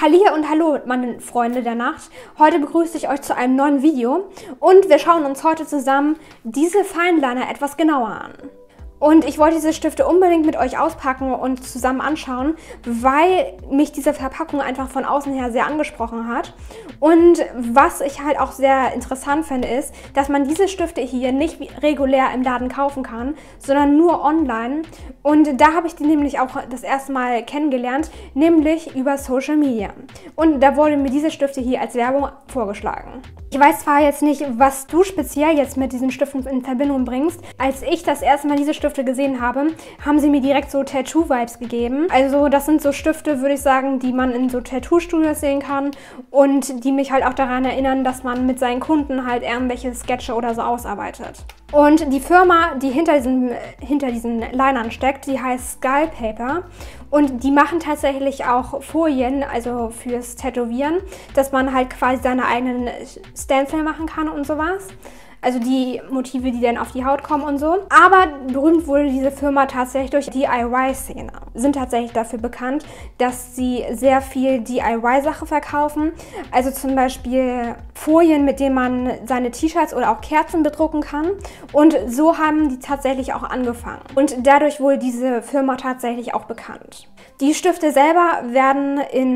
Hallihallo und hallo, meine Freunde der Nacht. Heute begrüße ich euch zu einem neuen Video und wir schauen uns heute zusammen diese Fineliner etwas genauer an. Und ich wollte diese Stifte unbedingt mit euch auspacken und zusammen anschauen, weil mich diese Verpackung einfach von außen her sehr angesprochen hat. Und was ich halt auch sehr interessant finde, ist, dass man diese Stifte hier nicht regulär im Laden kaufen kann, sondern nur online. Und da habe ich die nämlich auch das erste Mal kennengelernt, nämlich über Social Media. Und da wurden mir diese Stifte hier als Werbung vorgeschlagen. Ich weiß zwar jetzt nicht, was du speziell jetzt mit diesen Stiften in Verbindung bringst. Als ich das erste Mal diese Stifte gesehen habe, haben sie mir direkt so Tattoo-Vibes gegeben. Also das sind so Stifte, würde ich sagen, die man in so Tattoo-Studios sehen kann und die mich halt auch daran erinnern, dass man mit seinen Kunden halt irgendwelche Sketche oder so ausarbeitet. Und die Firma, die hinter diesen Linern steckt, die heißt Skull Paper und die machen tatsächlich auch Folien, also fürs Tätowieren, dass man halt quasi seine eigenen Stencil machen kann und sowas. Also die Motive, die dann auf die Haut kommen und so. Aber berühmt wurde diese Firma tatsächlich durch die DIY-Szene. Sind tatsächlich dafür bekannt, dass sie sehr viel DIY-Sache verkaufen. Also zum Beispiel Folien, mit denen man seine T-Shirts oder auch Kerzen bedrucken kann. Und so haben die tatsächlich auch angefangen. Und dadurch wurde diese Firma tatsächlich auch bekannt. Die Stifte selber werden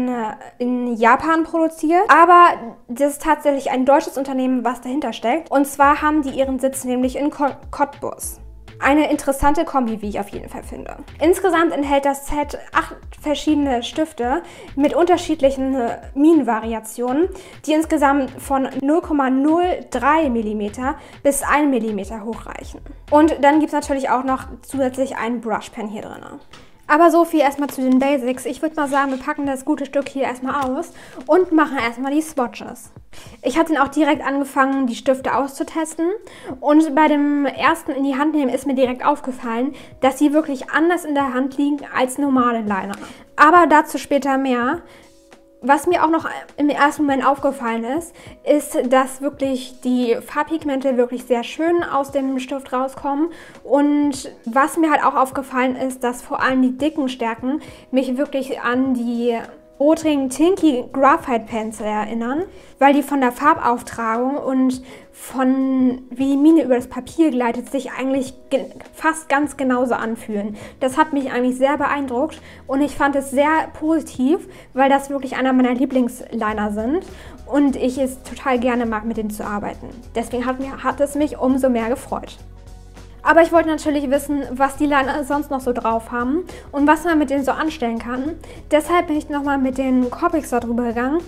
in Japan produziert, aber das ist tatsächlich ein deutsches Unternehmen, was dahinter steckt. Und zwar haben die ihren Sitz nämlich in Cottbus. Eine interessante Kombi, wie ich auf jeden Fall finde. Insgesamt enthält das Set 8 verschiedene Stifte mit unterschiedlichen Minenvariationen, die insgesamt von 0,03 mm bis 1 mm hochreichen. Und dann gibt es natürlich auch noch zusätzlich einen Brushpen hier drin. Aber so viel erstmal zu den Basics. Ich würde mal sagen, wir packen das gute Stück hier erstmal aus und machen erstmal die Swatches. Ich hatte dann auch direkt angefangen, die Stifte auszutesten und bei dem ersten in die Hand nehmen ist mir direkt aufgefallen, dass sie wirklich anders in der Hand liegen als normale Liner. Aber dazu später mehr. Was mir auch noch im ersten Moment aufgefallen ist, dass wirklich die Farbpigmente wirklich sehr schön aus dem Stift rauskommen. Und was mir halt auch aufgefallen ist, dass vor allem die dicken Stärken mich wirklich an die Rotring Tinky Graphite Pencil erinnern, weil die von der Farbauftragung und von wie die Mine über das Papier gleitet sich eigentlich fast ganz genauso anfühlen. Das hat mich eigentlich sehr beeindruckt und ich fand es sehr positiv, weil das wirklich einer meiner Lieblingsliner sind und ich es total gerne mag, mit denen zu arbeiten. Deswegen hat es mich umso mehr gefreut. Aber ich wollte natürlich wissen, was die Liner sonst noch so drauf haben und was man mit denen so anstellen kann. Deshalb bin ich nochmal mit den Copics da drüber gegangen.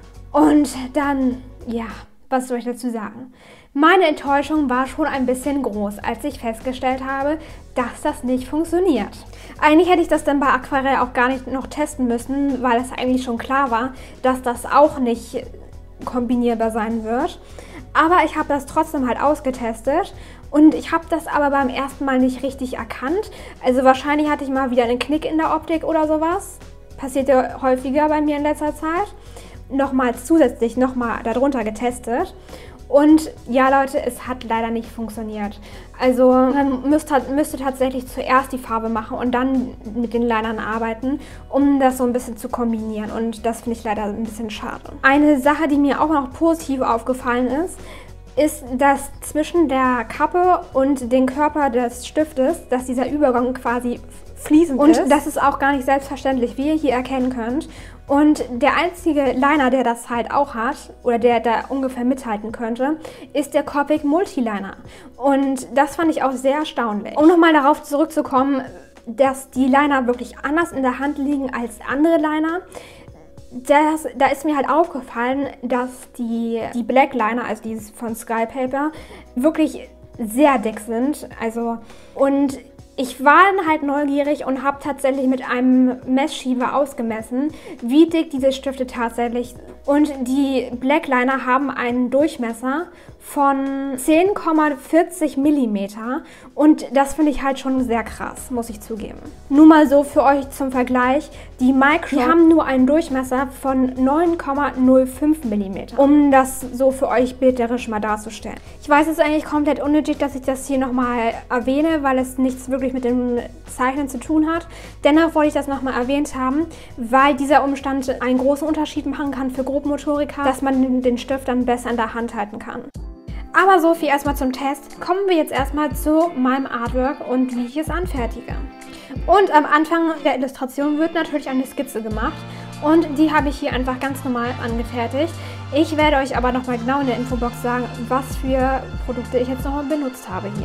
Und dann, ja, was soll ich dazu sagen? Meine Enttäuschung war schon ein bisschen groß, als ich festgestellt habe, dass das nicht funktioniert. Eigentlich hätte ich das dann bei Aquarell auch gar nicht noch testen müssen, weil es eigentlich schon klar war, dass das auch nicht kombinierbar sein wird. Aber ich habe das trotzdem halt ausgetestet und ich habe das aber beim ersten Mal nicht richtig erkannt. Also wahrscheinlich hatte ich mal wieder einen Knick in der Optik oder sowas. Passiert ja häufiger bei mir in letzter Zeit. Zusätzlich nochmal darunter getestet. Und ja Leute, es hat leider nicht funktioniert. Also man müsste tatsächlich zuerst die Farbe machen und dann mit den Linern arbeiten, um das so ein bisschen zu kombinieren. Und das finde ich leider ein bisschen schade. Eine Sache, die mir auch noch positiv aufgefallen ist, dass zwischen der Kappe und dem Körper des Stiftes, dass dieser Übergang quasi fließend ist. Und das ist auch gar nicht selbstverständlich, wie ihr hier erkennen könnt. Und der einzige Liner, der das halt auch hat, oder der da ungefähr mithalten könnte, ist der Copic Multiliner. Und das fand ich auch sehr erstaunlich. Um nochmal darauf zurückzukommen, dass die Liner wirklich anders in der Hand liegen als andere Liner, da ist mir halt aufgefallen, dass die Black Liner, also die von Skull Paper, wirklich sehr dick sind. Und ich war dann halt neugierig und habe tatsächlich mit einem Messschieber ausgemessen, wie dick diese Stifte tatsächlich und die Black Liner haben einen Durchmesser von 10,40 mm und das finde ich halt schon sehr krass, muss ich zugeben. Nur mal so für euch zum Vergleich, die Micro haben nur einen Durchmesser von 9,05 mm, um das so für euch bilderisch mal darzustellen. Ich weiß, es ist eigentlich komplett unnötig, dass ich das hier nochmal erwähne, weil es nichts wirklich mit dem Zeichnen zu tun hat. Dennoch wollte ich das nochmal erwähnt haben, weil dieser Umstand einen großen Unterschied machen kann für Grobmotoriker, dass man den Stift dann besser in der Hand halten kann. Aber so viel erstmal zum Test. Kommen wir jetzt erstmal zu meinem Artwork und wie ich es anfertige. Und am Anfang der Illustration wird natürlich eine Skizze gemacht und die habe ich hier einfach ganz normal angefertigt. Ich werde euch aber nochmal genau in der Infobox sagen, was für Produkte ich jetzt nochmal benutzt habe hier.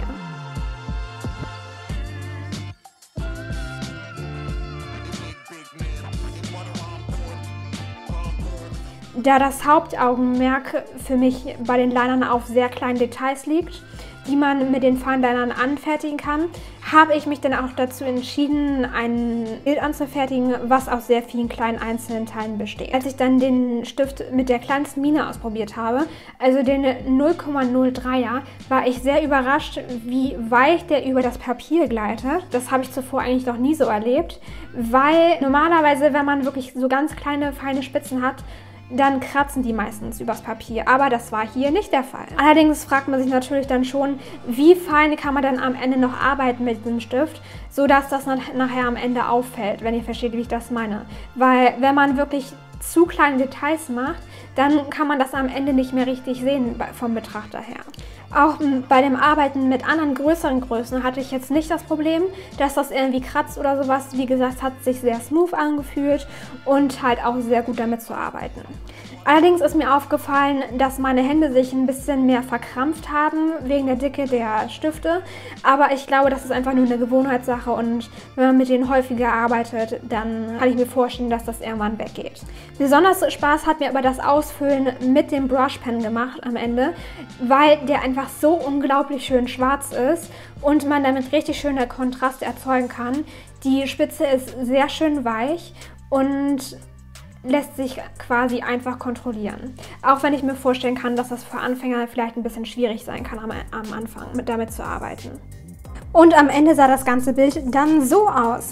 Da das Hauptaugenmerk für mich bei den Linern auf sehr kleinen Details liegt, die man mit den Feinlinern anfertigen kann, habe ich mich dann auch dazu entschieden, ein Bild anzufertigen, was aus sehr vielen kleinen einzelnen Teilen besteht. Als ich dann den Stift mit der kleinsten Mine ausprobiert habe, also den 0,03er, war ich sehr überrascht, wie weich der über das Papier gleitet. Das habe ich zuvor eigentlich noch nie so erlebt, weil normalerweise, wenn man wirklich so ganz kleine, feine Spitzen hat, dann kratzen die meistens übers Papier, aber das war hier nicht der Fall. Allerdings fragt man sich natürlich dann schon, wie fein kann man dann am Ende noch arbeiten mit diesem Stift, sodass das nachher am Ende auffällt, wenn ihr versteht, wie ich das meine. Weil wenn man wirklich zu kleine Details macht, dann kann man das am Ende nicht mehr richtig sehen vom Betrachter her. Auch bei dem Arbeiten mit anderen größeren Größen hatte ich jetzt nicht das Problem, dass das irgendwie kratzt oder sowas. Wie gesagt, es hat sich sehr smooth angefühlt und halt auch sehr gut damit zu arbeiten. Allerdings ist mir aufgefallen, dass meine Hände sich ein bisschen mehr verkrampft haben wegen der Dicke der Stifte. Aber ich glaube, das ist einfach nur eine Gewohnheitssache und wenn man mit denen häufiger arbeitet, dann kann ich mir vorstellen, dass das irgendwann weggeht. Besonders Spaß hat mir aber das Ausfüllen mit dem Brushpen gemacht am Ende, weil der einfach so unglaublich schön schwarz ist und man damit richtig schöne Kontraste erzeugen kann. Die Spitze ist sehr schön weich und lässt sich quasi einfach kontrollieren. Auch wenn ich mir vorstellen kann, dass das für Anfänger vielleicht ein bisschen schwierig sein kann am Anfang, damit zu arbeiten. Und am Ende sah das ganze Bild dann so aus.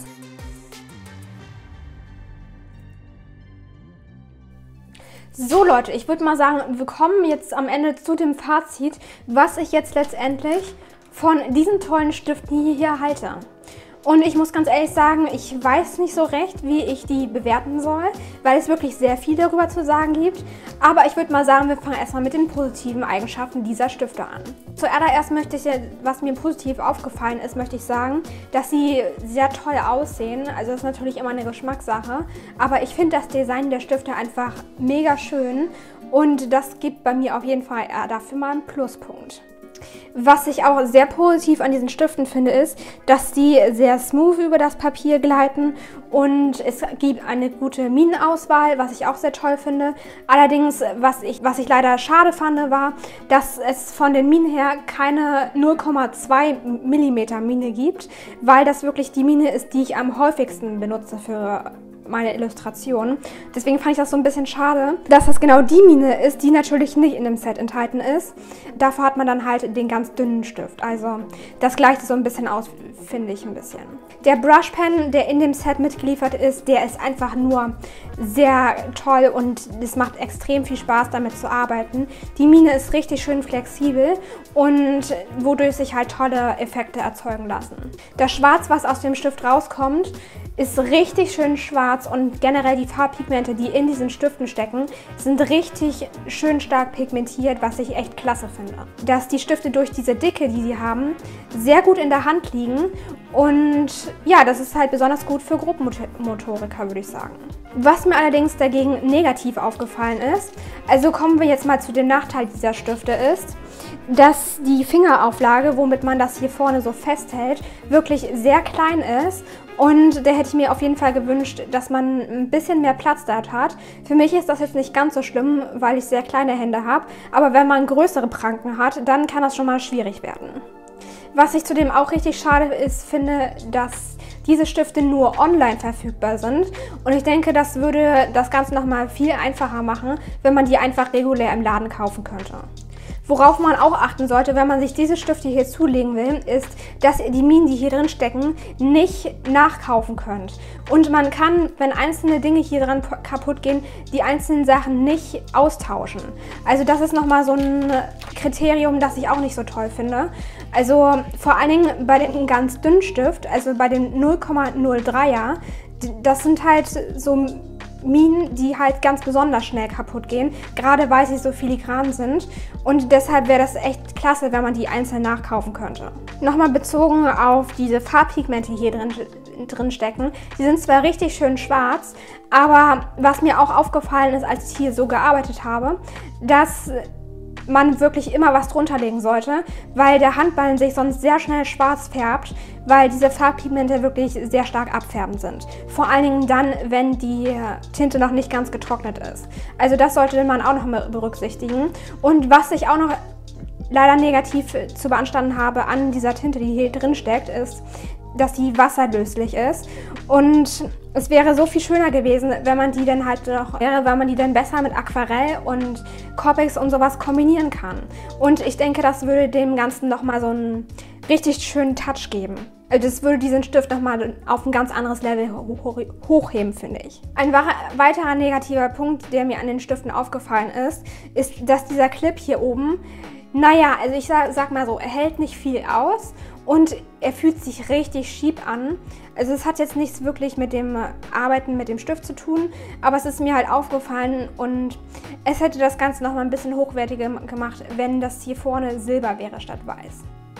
So Leute, ich würde mal sagen, wir kommen jetzt am Ende zu dem Fazit, was ich jetzt letztendlich von diesen tollen Stiften hier halte. Und ich muss ganz ehrlich sagen, ich weiß nicht so recht, wie ich die bewerten soll, weil es wirklich sehr viel darüber zu sagen gibt. Aber ich würde mal sagen, wir fangen erstmal mit den positiven Eigenschaften dieser Stifte an. Zuallererst möchte ich, was mir positiv aufgefallen ist, möchte ich sagen, dass sie sehr toll aussehen. Also das ist natürlich immer eine Geschmackssache. Aber ich finde das Design der Stifte einfach mega schön und das gibt bei mir auf jeden Fall dafür mal einen Pluspunkt. Was ich auch sehr positiv an diesen Stiften finde, ist, dass die sehr smooth über das Papier gleiten und es gibt eine gute Minenauswahl, was ich auch sehr toll finde. Allerdings, was ich leider schade fand, war, dass es von den Minen her keine 0,2 mm Mine gibt, weil das wirklich die Mine ist, die ich am häufigsten benutze für meine Illustration. Deswegen fand ich das so ein bisschen schade, dass das genau die Mine ist, die natürlich nicht in dem Set enthalten ist. Dafür hat man dann halt den ganz dünnen Stift. Also das gleicht so ein bisschen aus, finde ich ein bisschen. Der Brushpen, der in dem Set mitgeliefert ist, der ist einfach nur sehr toll und es macht extrem viel Spaß, damit zu arbeiten. Die Mine ist richtig schön flexibel und wodurch sich halt tolle Effekte erzeugen lassen. Das Schwarz, was aus dem Stift rauskommt, ist richtig schön schwarz und generell die Farbpigmente, die in diesen Stiften stecken, sind richtig schön stark pigmentiert, was ich echt klasse finde. Dass die Stifte durch diese Dicke, die sie haben, sehr gut in der Hand liegen und ja, das ist halt besonders gut für Grobmotoriker, würde ich sagen. Was mir allerdings dagegen negativ aufgefallen ist, also kommen wir jetzt mal zu dem Nachteil dieser Stifte ist, dass die Fingerauflage, womit man das hier vorne so festhält, wirklich sehr klein ist. Und da hätte ich mir auf jeden Fall gewünscht, dass man ein bisschen mehr Platz dort hat. Für mich ist das jetzt nicht ganz so schlimm, weil ich sehr kleine Hände habe. Aber wenn man größere Pranken hat, dann kann das schon mal schwierig werden. Was ich zudem auch richtig schade finde, dass diese Stifte nur online verfügbar sind. Und ich denke, das würde das Ganze nochmal viel einfacher machen, wenn man die einfach regulär im Laden kaufen könnte. Worauf man auch achten sollte, wenn man sich diese Stifte hier zulegen will, ist, dass ihr die Minen, die hier drin stecken, nicht nachkaufen könnt. Und man kann, wenn einzelne Dinge hier dran kaputt gehen, die einzelnen Sachen nicht austauschen. Also das ist nochmal so ein Kriterium, das ich auch nicht so toll finde. Also vor allen Dingen bei dem ganz dünnen Stift, also bei dem 0,03er, das sind halt so Minen, die halt ganz besonders schnell kaputt gehen, gerade weil sie so filigran sind. Und deshalb wäre das echt klasse, wenn man die einzeln nachkaufen könnte. Nochmal bezogen auf diese Farbpigmente hier drin stecken. Die sind zwar richtig schön schwarz, aber was mir auch aufgefallen ist, als ich hier so gearbeitet habe, dass man wirklich immer was drunter legen sollte, weil der Handballen sich sonst sehr schnell schwarz färbt, weil diese Farbpigmente wirklich sehr stark abfärbend sind. Vor allen Dingen dann, wenn die Tinte noch nicht ganz getrocknet ist. Also das sollte man auch noch berücksichtigen. Und was ich auch noch leider negativ zu beanstanden habe an dieser Tinte, die hier drin steckt, ist, dass sie wasserlöslich ist. Und es wäre so viel schöner gewesen, wenn man die dann halt noch, weil man die dann besser mit Aquarell und Copics und sowas kombinieren kann. Und ich denke, das würde dem Ganzen nochmal so einen richtig schönen Touch geben. Also das würde diesen Stift nochmal auf ein ganz anderes Level hochheben, finde ich. Ein weiterer negativer Punkt, der mir an den Stiften aufgefallen ist, dass dieser Clip hier oben, naja, also ich sag mal so, er hält nicht viel aus und er fühlt sich richtig schief an. Also es hat jetzt nichts wirklich mit dem Arbeiten mit dem Stift zu tun, aber es ist mir halt aufgefallen und es hätte das Ganze nochmal ein bisschen hochwertiger gemacht, wenn das hier vorne silber wäre statt weiß.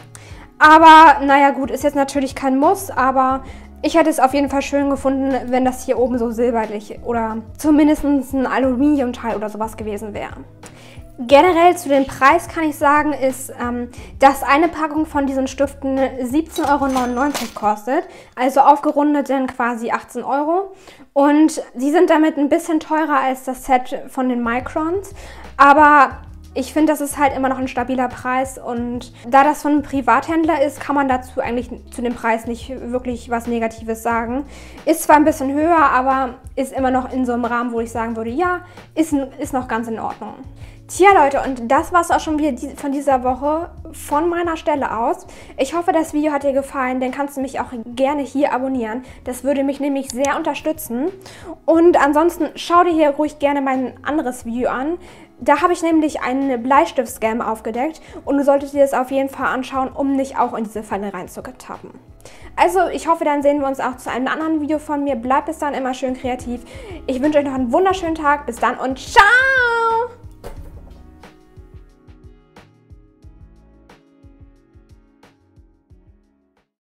Aber naja gut, ist jetzt natürlich kein Muss, aber ich hätte es auf jeden Fall schön gefunden, wenn das hier oben so silberlich oder zumindest ein Aluminiumteil oder sowas gewesen wäre. Generell zu dem Preis kann ich sagen, ist, dass eine Packung von diesen Stiften 17,99 € kostet, also aufgerundet dann quasi 18 €. Und die sind damit ein bisschen teurer als das Set von den Microns, aber ich finde, das ist halt immer noch ein stabiler Preis und da das von einem Privathändler ist, kann man dazu eigentlich zu dem Preis nicht wirklich was Negatives sagen. Ist zwar ein bisschen höher, aber ist immer noch in so einem Rahmen, wo ich sagen würde, ja, ist noch ganz in Ordnung. Tja Leute, und das war es auch schon wieder von dieser Woche von meiner Stelle aus. Ich hoffe, das Video hat dir gefallen, dann kannst du mich auch gerne hier abonnieren. Das würde mich nämlich sehr unterstützen. Und ansonsten schau dir hier ruhig gerne mein anderes Video an. Da habe ich nämlich einen Bleistift-Scam aufgedeckt und du solltest dir das auf jeden Fall anschauen, um nicht auch in diese Falle reinzutappen. Also ich hoffe, dann sehen wir uns auch zu einem anderen Video von mir. Bleibt bis dann immer schön kreativ. Ich wünsche euch noch einen wunderschönen Tag. Bis dann und ciao!